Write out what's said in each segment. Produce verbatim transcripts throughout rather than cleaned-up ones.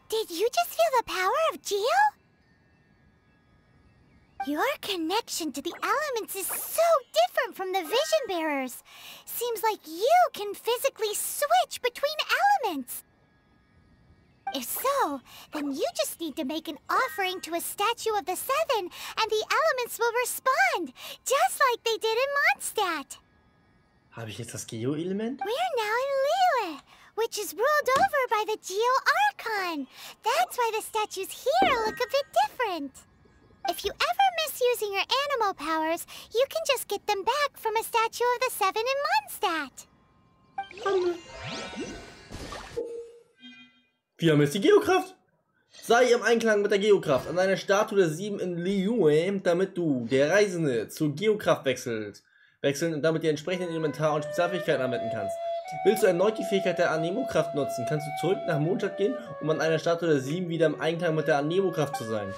Did you just feel the power of Geo? Your connection to the elements is so different from the Vision Bearers. Seems like you can physically switch between elements. If so, then you just need to make an offering to a statue of the Seven, and the elements will respond, just like they did in Mondstadt. Habe ich jetzt das Geo-Element? We're now in Liyue, which is ruled over by the Geo Archon. That's why the statues here look a bit different. If you ever miss using your animal powers, you can just get them back from a statue of the Seven in Mondstadt. Wir haben jetzt die Geokraft. Sei im Einklang mit der Geokraft an einer Statue der Sieben in Liyue, damit du, der Reisende, zur Geokraft wechselt, wechseln und damit die entsprechenden Elementar- und Spezialfähigkeiten anwenden kannst. Willst du erneut die Fähigkeit der Anemo-Kraft nutzen, kannst du zurück nach Mondstadt gehen, um an einer Statue der Sieben wieder im Einklang mit der Anemo-Kraft zu sein.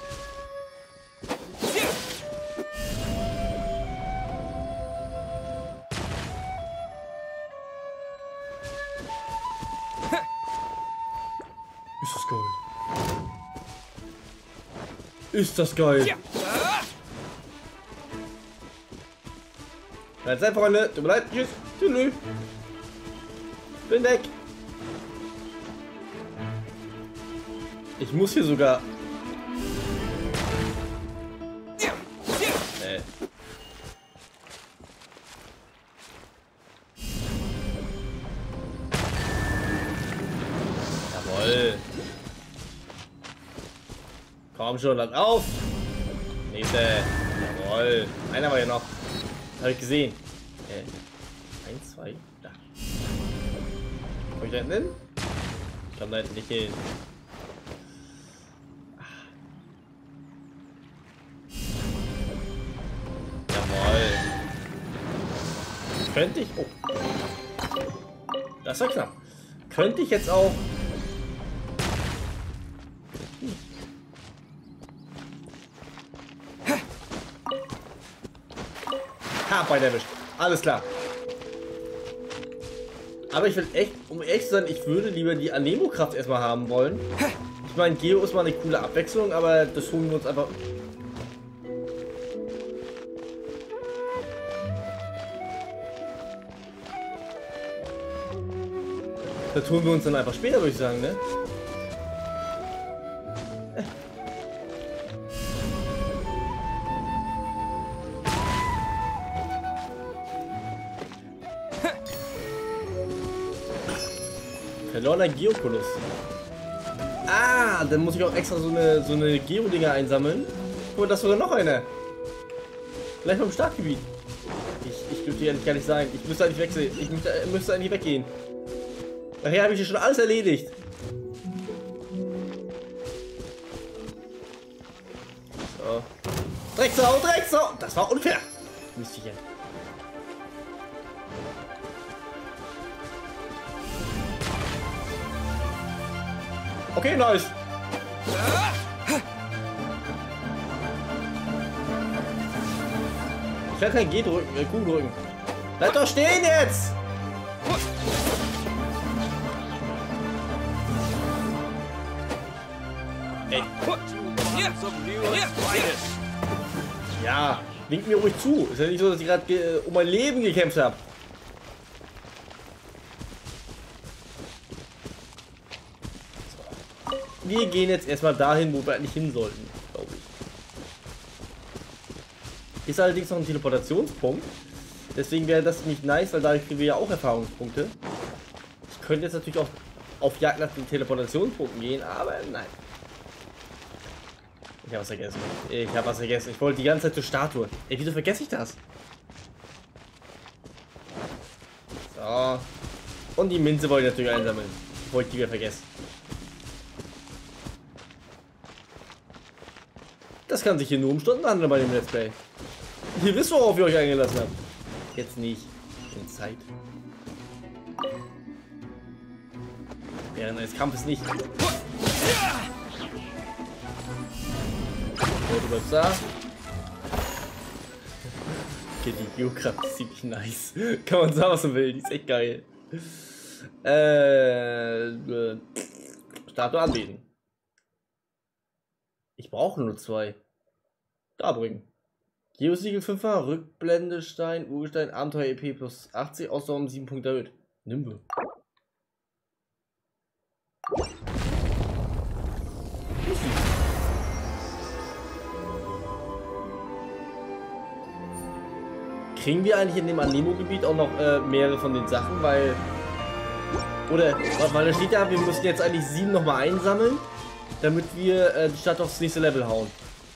Ist das geil. Ist das geil. Bleib sein, Freunde. Tut mir leid. Tschüss. Tschüss. Bin weg. Ich muss hier sogar... Äh. Jawohl. Komm schon, lass auf! Nächste. Jawohl. Einer war ja noch. Habe ich gesehen. Äh. Eins, zwei. Da. Komm ich da hinten hin? Ich komm da hinten nicht hin. Jawohl. Könnte ich. Oh. Das war knapp. Könnte ich jetzt auch. Ha, beide erwischt. Alles klar. Aber ich will echt, um ehrlich zu sein, ich würde lieber die Anemo-Kraft erstmal haben wollen. Ich meine, Geo ist mal eine coole Abwechslung, aber das holen wir uns einfach. Das tun wir uns dann einfach später, würde ich sagen, ne? Verlorener Geokoloss. Ah, dann muss ich auch extra so eine so eine Geo-Dinger einsammeln. Und das sogar noch eine. Gleich beim Startgebiet. Ich, ich dürfte ja nicht gar nicht sagen. Ich müsste eigentlich wechseln. Ich müsste, müsste eigentlich weggehen. Nachher habe ich hier schon alles erledigt. So. Drecksau, Drecksau! Das war unfair. Müsste ich ja. Okay, nice. Ich werde kein G drücken, äh, Q drücken. Bleib doch stehen jetzt! Ey. Ja, winkt mir ruhig zu. Ist ja nicht so, dass ich gerade um mein Leben gekämpft habe. Wir gehen jetzt erstmal dahin, wo wir eigentlich hin sollten, glaube ich. Ist allerdings noch ein Teleportationspunkt. Deswegen wäre das nicht nice, weil da kriegen wir ja auch Erfahrungspunkte. Ich könnte jetzt natürlich auch auf Jagd nach den Teleportationspunkten gehen, aber nein. Ich habe was vergessen. Ich habe was vergessen. Ich wollte die ganze Zeit zur Statue. Ey, wieso vergesse ich das? So. Und die Minze wollte ich natürlich einsammeln. Bevor ich die wieder vergesse. Das kann sich hier nur um Stunden handeln bei dem Let's Play. Ihr wisst, worauf ihr euch eingelassen habt. Jetzt nicht. In Zeit. Während eines Kampfes nicht. Oh, du bleibst da. Okay, die Geokraft ist ziemlich nice. Kann man sagen, was man will. Die ist echt geil. Äh. äh Statue anbieten. Ich brauche nur zwei. Da bringen. Geosiegel fünfer, Rückblendestein, Urgestein, Abenteuer E P plus achtzig, Ausdauer um sieben Punkte erhöht. Nimm wir. Kriegen wir eigentlich in dem Anemo-Gebiet auch noch äh, mehrere von den Sachen, weil... Oder, weil da steht ja, wir müssen jetzt eigentlich sieben nochmal einsammeln, damit wir äh, die Stadt aufs nächste Level hauen.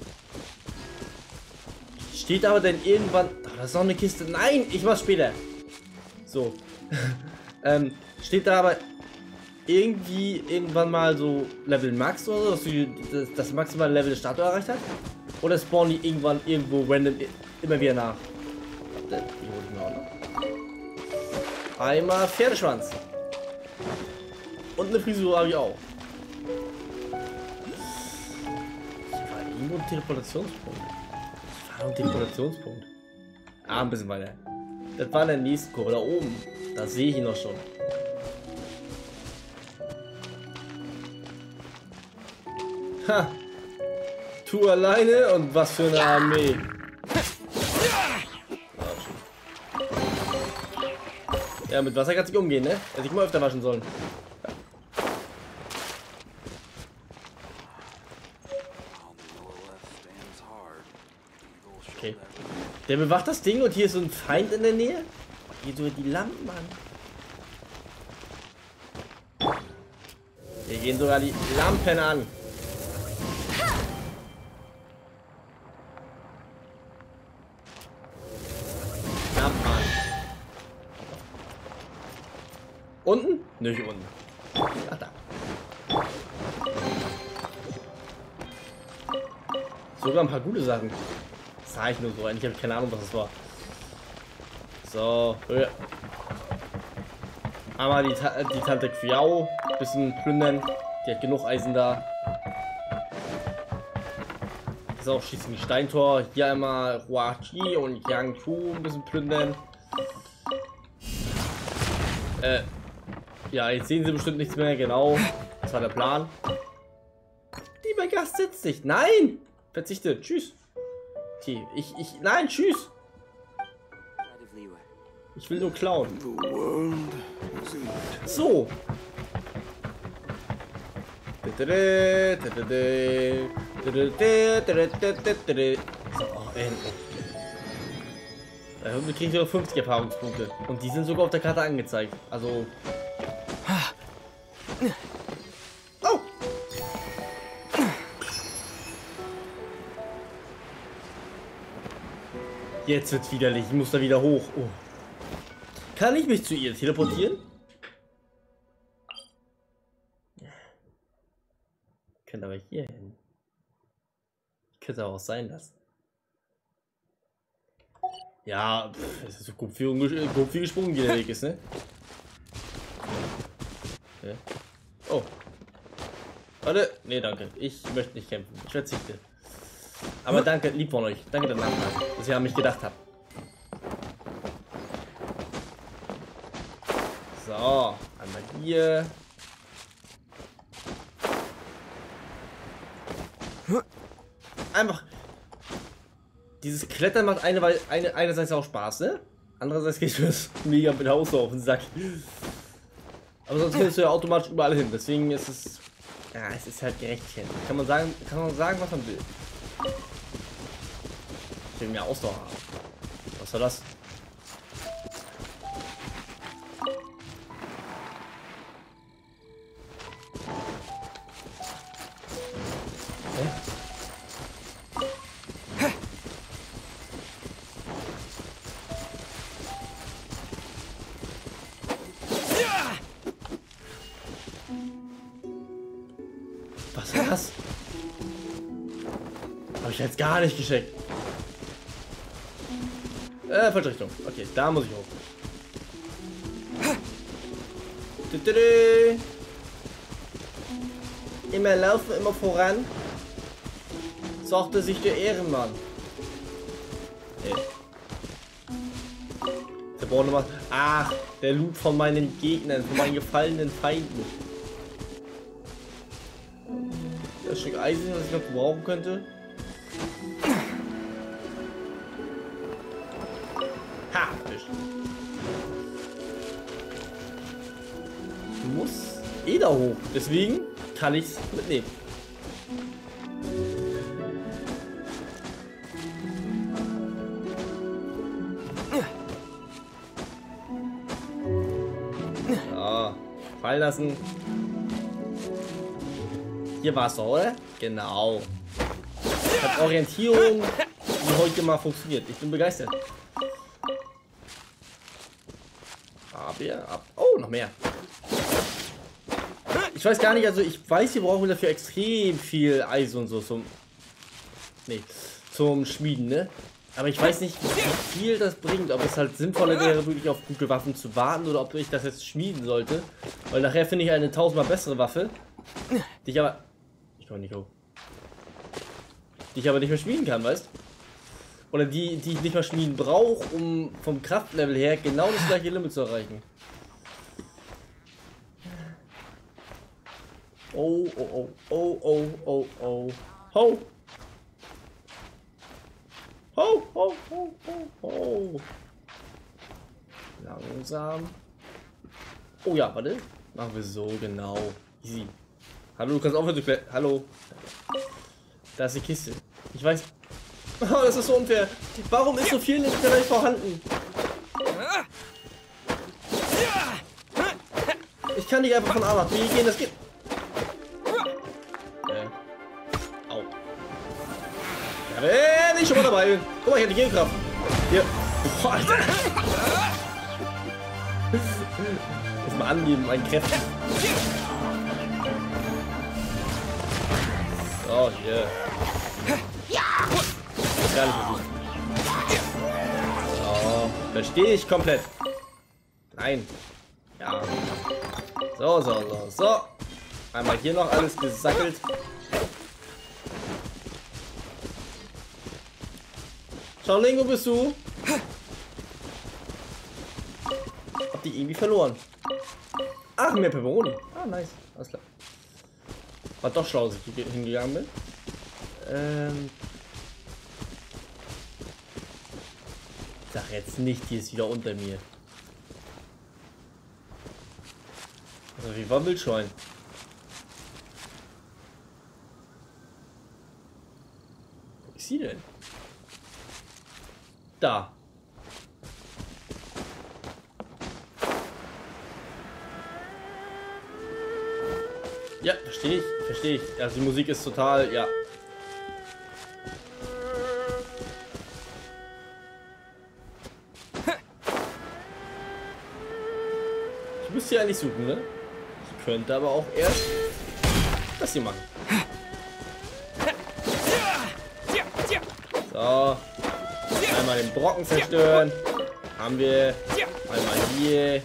Steht aber denn irgendwann... Oh, das ist noch eine Kiste. Nein, ich mach's später. So. ähm, steht da aber irgendwie irgendwann mal so Level Max oder so, dass du das, das maximale Level der Statue erreicht hast? Oder spawnen die irgendwann irgendwo random immer wieder nach? Warte, die hol ich mir auch noch. Einmal Pferdeschwanz. Und eine Frisur habe ich auch. Hier war irgendwo ein Teleportationspunkt. Das war ein Teleportationspunkt. Ah, ein bisschen weiter. Das war in der nächsten Kurve, da oben. Da sehe ich ihn noch schon. Ha! Tu alleine und was für eine Armee. Ja, mit Wasser kannst du nicht umgehen, ne? Hätte ich mal öfter waschen sollen. Okay. Der bewacht das Ding und hier ist so ein Feind in der Nähe. Hier so die Lampen an. Hier gehen sogar die Lampen an. Lampen an. Unten? Nö, hier unten. Ach, da. Sogar ein paar gute Sachen. Das sah ich nur so. Eigentlich habe ich keine Ahnung, was das war. So, Höhe. Einmal die, Ta die Tante Quiao. Bisschen plündern. Die hat genug Eisen da. Das ist auch schließlich ein Steintor. Hier einmal Huachi und Yangtu ein bisschen plündern. Äh. Ja, jetzt sehen sie bestimmt nichts mehr. Genau. Das war der Plan. Lieber Gast, setz dich. Nein! Verzichte. Tschüss. Okay, ich, ich, nein, tschüss. Ich will nur klauen. So. So, oh, endlich. Wir kriegen sogar fünfzig Erfahrungspunkte. Und die sind sogar auf der Karte angezeigt. Also. Oh! Jetzt wird's widerlich. Ich muss da wieder hoch. Oh. Kann ich mich zu ihr teleportieren? Könnte aber hier hin. Könnte auch sein lassen. Ja, pff, es ist so gut viel, gut viel gesprungen, wie der Weg ist, ne? Okay. Oh. Warte. Nee, danke. Ich möchte nicht kämpfen. Ich verzichte. Aber danke, lieb von euch. Danke der Nachfrage, dass ihr an mich gedacht habt. So, einmal hier. Einfach. Dieses Klettern macht eine, weil eine, einerseits auch Spaß, ne? Andererseits geht es mega mit Haus auf den Sack. Aber sonst gehst du ja automatisch überall hin. Deswegen ist es. Ja, es ist halt gerechtchen. Kann man sagen, kann man sagen, was man will. Ich will mehr Ausdauer haben. Was war das? Was war das? Habe ich jetzt gar nicht gescheckt. Äh, falsche Richtung. Okay, da muss ich hoch. Immer laufen, immer voran. Sagte sich der Ehrenmann. Nee. Der braucht noch was. Ach, der Loot von meinen Gegnern, von meinen gefallenen Feinden. Das Stück Eisen, was ich noch brauchen könnte. Ha! Fisch. Muss eh da hoch. Deswegen kann ich es mitnehmen. So, fallen lassen. Hier war es doch, oder? Genau. Hat Orientierung, die heute mal funktioniert. Ich bin begeistert. Aber ab. Oh, noch mehr. Ich weiß gar nicht, also ich weiß, wir brauchen dafür extrem viel Eisen und so zum. Nee, zum Schmieden, ne? Aber ich weiß nicht, wie viel das bringt. Ob es halt sinnvoller wäre, wirklich auf gute Waffen zu warten oder ob ich das jetzt schmieden sollte. Weil nachher finde ich eine tausendmal bessere Waffe. Die ich aber. Ich komme nicht hoch. Die ich aber nicht mehr schmieden kann, weißt? Oder die, die ich nicht mehr schmieden brauche, um vom Kraftlevel her genau das gleiche Limit zu erreichen. Oh, oh, oh, oh, oh, oh, oh. Ho! Ho, ho, ho, ho, ho. Langsam. Oh ja, warte. Machen wir so, genau. Easy. Hallo, du kannst aufhören zu klettern. Hallo. Da ist die Kiste. Ich weiß. Oh, das ist so unfair. Warum ist so viel nicht vielleicht vorhanden? Ich kann nicht einfach von A nach B gehen, das geht. Äh. Au. Ja, wenn ich schon mal dabei bin. Guck mal, ich habe die Gegenkraft. Hier. Boah, Alter. Muss mal angeben, meinen Kräften. So, hier. Gar nicht versucht. So, verstehe ich komplett. Nein. Ja. So, so, so, so. Einmal hier noch alles gesackelt. Shaolin, wo bist du? Hab die irgendwie verloren. Ach, mehr Pepperoni. Ah, nice. Alles klar. War doch schlau, dass ich hingegangen bin. Ähm. Ich sag jetzt nicht, die ist wieder unter mir. Also wie war Wildschwein? Wo ist sie denn? Da. Ja, verstehe ich, verstehe ich. Also die Musik ist total, ja. Ich müsste ja nicht suchen, ne? Ich könnte aber auch erst das hier machen. So. Einmal den Brocken zerstören. Haben wir. Einmal hier.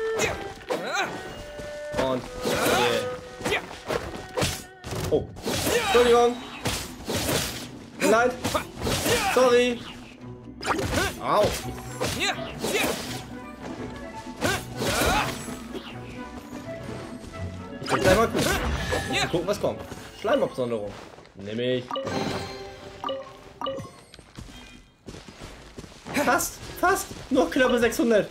Und hier. Oh. Entschuldigung. Leid. Sorry. Au. Ich will gleich mal gucken. Mal gucken, was kommt. Schleimabsonderung. Nehme ich. Fast, fast. Noch knappe sechshundert.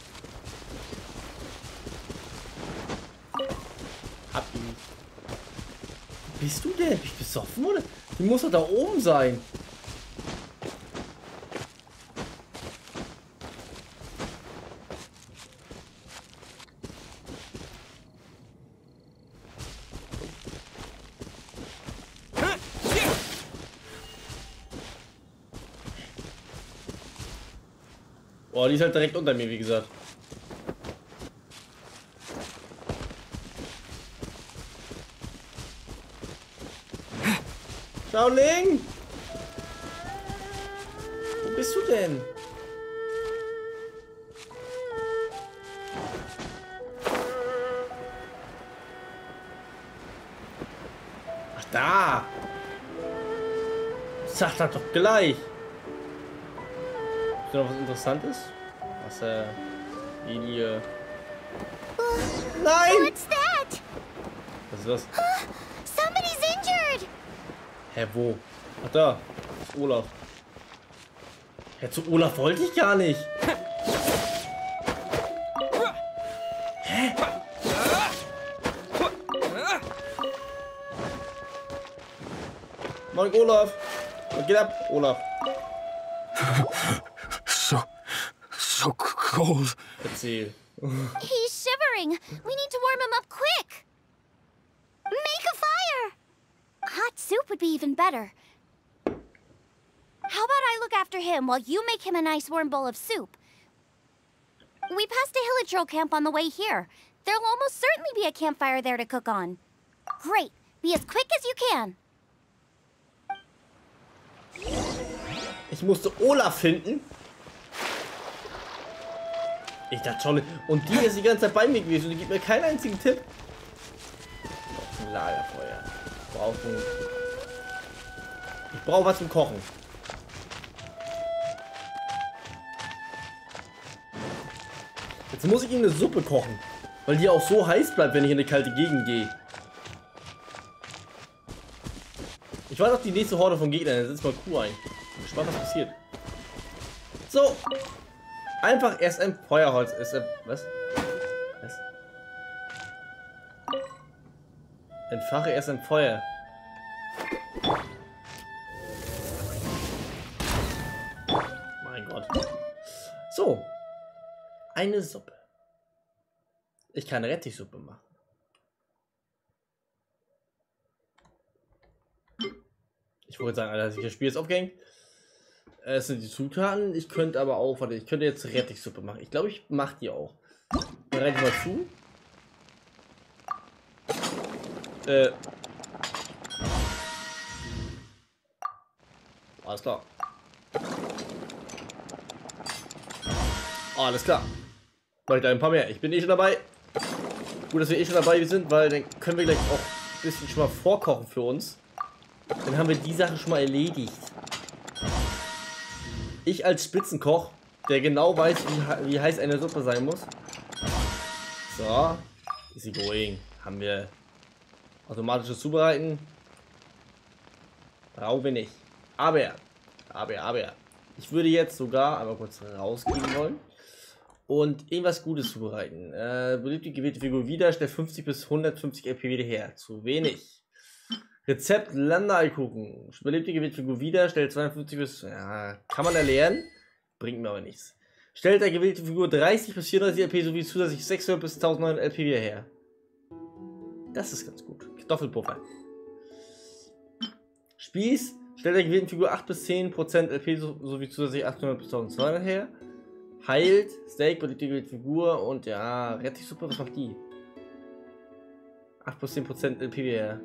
Hab ihn. Bist du denn? Bin ich besoffen, oder? Die muss doch da oben sein. Oh, die ist halt direkt unter mir, wie gesagt. Shaolin! Wo bist du denn? Ach, da! Sag das doch gleich! Ist da noch was Interessantes? Was, äh, Linie. Nein! What's that? Was ist das? Somebody's injured. Hä, wo? Ach, da. Das ist Olaf. Hä, zu Olaf wollte ich gar nicht. Hä? Moin, Olaf. Was geht ab, Olaf? So, so cold. Erzähl. He's shivering. We need to warm him up quick. Make a fire. Hot soup would be even better. How about I look after him while you make him a nice warm bowl of soup? We passed a Hilichurl camp on the way here. There'll almost certainly be a campfire there to cook on. Great. Be as quick as you can. Ich musste Olaf finden. Ich dachte schon. Und die ist die ganze Zeit bei mir gewesen und die gibt mir keinen einzigen Tipp. Ein Lagerfeuer. Ich brauche ich brauche was zum Kochen. Jetzt muss ich ihm eine Suppe kochen, weil die auch so heiß bleibt, wenn ich in eine kalte Gegend gehe. Ich warte auf die nächste Horde von Gegnern, dann setz mal Q ein. Ich bin gespannt, was passiert. So. Einfach erst ein Feuerholz. Ist ein, was? Was? Entfache erst ein Feuer. Mein Gott. So. Eine Suppe. Ich kann Rettichsuppe machen. Ich wollte sagen, Alter, das Spiel ist aufgehängt. Es sind die Zutaten. Ich könnte aber auch, warte, ich könnte jetzt Rettichsuppe machen. Ich glaube, ich mache die auch. Bereite ich mal zu. Äh. Alles klar. Alles klar. Mach ich da ein paar mehr. Ich bin eh schon dabei. Gut, dass wir eh schon dabei sind, weil dann können wir gleich auch ein bisschen schon mal vorkochen für uns. Dann haben wir die Sache schon mal erledigt. Ich als Spitzenkoch, der genau weiß, wie, wie heiß eine Suppe sein muss. So. Easy going. Haben wir automatisches Zubereiten. Brauchen wir nicht. Aber, aber, aber. Ich würde jetzt sogar einmal kurz rausgehen wollen. Und irgendwas Gutes zubereiten. Äh, beliebte gewählte Figur wieder, stellt fünfzig bis hundertfünfzig L P wieder her. Zu wenig. Rezept Landeikuchen. Beliebte gewählte Figur wieder, stellt zweiundfünfzig bis... Ja, kann man erlernen. Bringt mir aber nichts. Stellt der gewählte Figur dreißig bis vierunddreißig L P sowie zusätzlich sechshundert bis eintausendneunhundert L P wieder her. Das ist ganz gut. Kartoffelpuffer. Spieß. Stellt der gewählten Figur acht bis zehn Prozent L P sowie zusätzlich achthundert bis eintausendzweihundert her. Heilt. Steak, beliebte gewählte Figur und ja, Rettichsuppe, was macht die? acht bis zehn Prozent L P wieder her.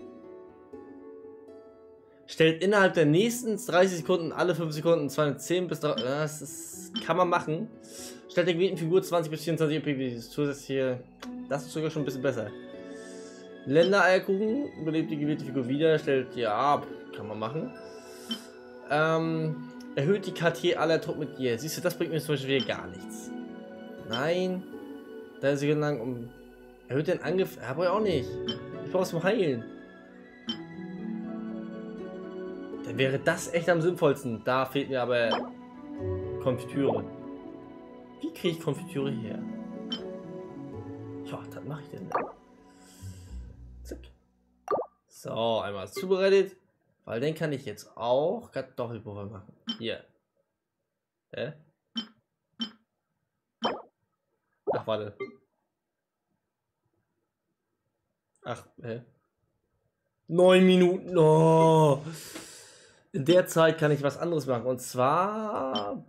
Stellt innerhalb der nächsten dreißig Sekunden alle fünf Sekunden zweihundertzehn bis drei. Das ist, kann man machen. Stellt der gewählten Figur zwanzig bis vierundzwanzig E P. Zusätzlich hier. Das ist sogar schon ein bisschen besser. Ländereierkuchen. Belebt die gewählte Figur wieder. Stellt ja. Kann man machen. Ähm, erhöht die K T aller Truppen mit ihr. Siehst du, das bringt mir zum Beispiel wieder gar nichts. Nein. Da ist sie lang um. Erhöht den Angriff. Ja, brauche ich auch nicht. Ich brauche es zum Heilen. Dann wäre das echt am sinnvollsten. Da fehlt mir aber Konfitüre. Wie kriege ich Konfitüre her? Ja, das mache ich denn. Zack. So, einmal zubereitet. Weil dann kann ich jetzt auch Kartoffelpuffer machen. Hier. Hä? Ach, warte. Ach, hä? Neun Minuten. Oh. In der Zeit kann ich was anderes machen. Und zwar...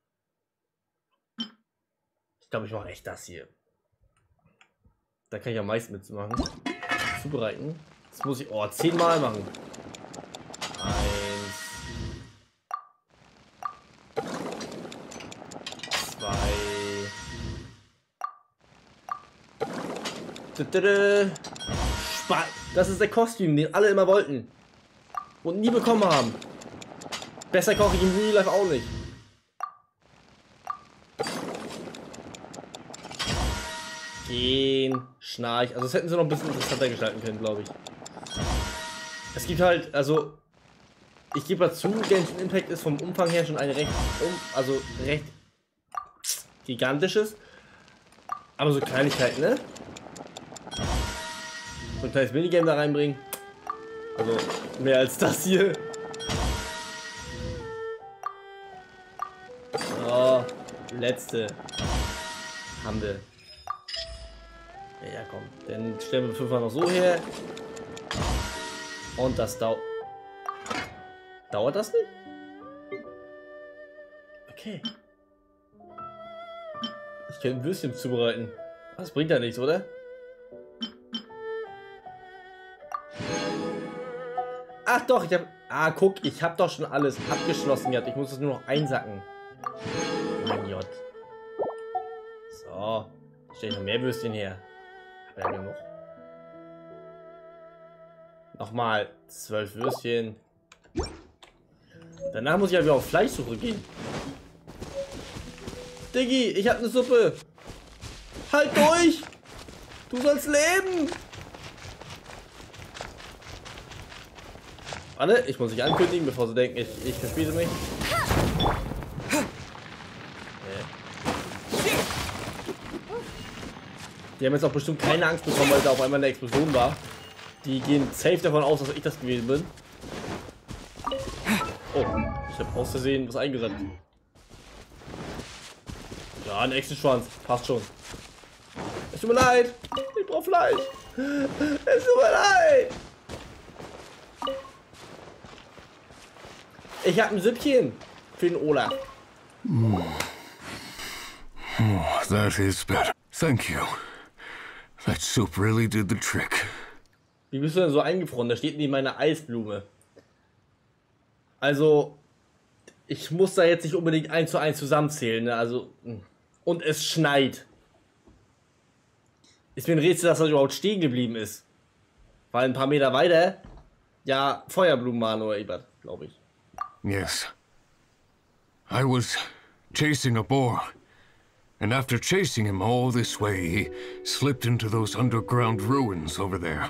Ich glaube, ich mache echt das hier. Da kann ich am meisten mitmachen. Zubereiten. Das muss ich... Oh, zehnmal machen. Eins. Zwei. Spa- Das ist der Kostüm, den alle immer wollten. Und nie bekommen haben. Besser koche ich im Real Life auch nicht. Gehen, Schnarch. Also das hätten sie noch ein bisschen interessanter gestalten können, glaube ich. Es gibt halt, also Ich gebe dazu, Genshin Impact ist vom Umfang her schon ein recht, also recht gigantisches. Aber so Kleinigkeiten, ne? So ein kleines Minigame da reinbringen. Also mehr als das hier. Oh, letzte. Haben wir. Ja, ja, komm. Dann stellen wir fünfmal noch so her. Und das dauert. Dauert das nicht? Okay. Ich kann ein Würstchen zubereiten. Das bringt ja nichts, oder? Ach doch, ich hab. Ah, guck, ich hab doch schon alles abgeschlossen gehabt. Ich muss es nur noch einsacken. Mein Gott. So. Stell ich noch mehr Würstchen her. Hab ja genug. Nochmal zwölf Würstchen. Danach muss ich ja wieder auf Fleischsuche gehen. Diggi, ich hab eine Suppe. Halt durch! Du sollst leben! Warte, ich muss mich ankündigen, bevor sie denken, ich, ich verspiele mich. Nee. Die haben jetzt auch bestimmt keine Angst bekommen, weil da auf einmal eine Explosion war. Die gehen safe davon aus, dass ich das gewesen bin. Oh, ich habe aus Versehen was eingesetzt. Ja, ein Echsenschwanz. Passt schon. Es tut mir leid. Ich brauche Fleisch. Es tut mir leid. Ich habe ein Süppchen für den Olaf. Oh, that is better. Thank you. That soup really did the trick. Wie bist du denn so eingefroren? Da steht neben meiner Eisblume. Also, ich muss da jetzt nicht unbedingt eins zu eins zusammenzählen, ne? Also, und es schneit. Ist mir ein Rätsel, dass er überhaupt stehen geblieben ist. Weil ein paar Meter weiter, ja, Feuerblumen waren oder irgendwas, glaube ich. Yes. I was chasing a boar. And after chasing him all this way, he slipped into those underground ruins over there.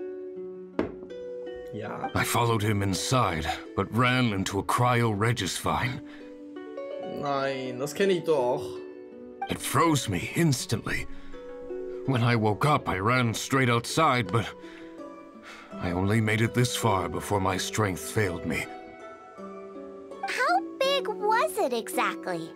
Ja. I followed him inside, but ran into a cryo-regis vine. Nein, das kenne ich doch. It froze me instantly. When I woke up, I ran straight outside, but I only made it this far before my strength failed me. How big was it exactly?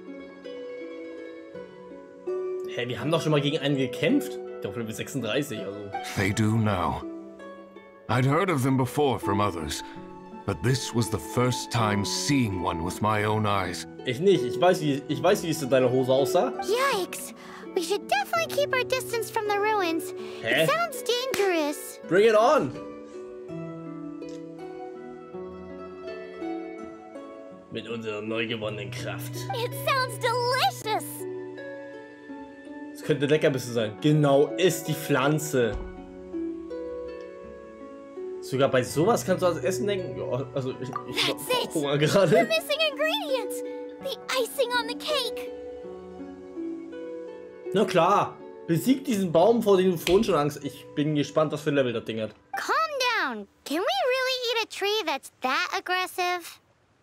Hä, wir haben doch schon mal gegen einen gekämpft. Ich glaube, Level sechsunddreißig, also. They do now. I'd heard of them before from others, but this was the first time seeing one with my own eyes. Ich nicht. Ich weiß, wie, ich weiß, wie es in deiner Hose aussah. Yikes! We should definitely keep our distance from the ruins. Hä? It sounds dangerous. Bring it on! Mit unserer neu gewonnenen Kraft. It sounds delicious. Es könnte Leckerbissen sein. Genau, ist die Pflanze. Sogar bei sowas kannst du ans Essen denken. Ja, also ich, ich That's hab it. Hunger The gerade. missing ingredients. The icing on the cake. Na klar. Besieg diesen Baum, vor dem du vorhin schon Angst. Ich bin gespannt, was für ein Level das Ding hat. Calm down. Can we really eat a tree that's that aggressive?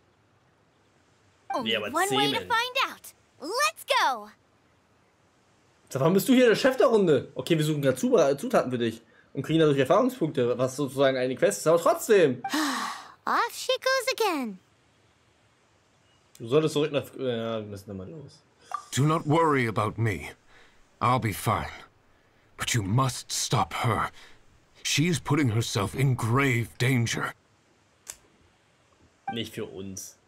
Only Yeah, but one way to semen. find out. Let's go. Sag, warum bist du hier der Chef der Runde? Okay, wir suchen gerade Zutaten für dich. Und kriegen dadurch Erfahrungspunkte, was sozusagen eine Quest ist. Aber trotzdem. Off she goes again. Du solltest zurück nach... Ja, wir müssen mal los. Do not worry about me. I'll be fine. But you must stop her. She is putting herself in grave danger. Nicht für uns.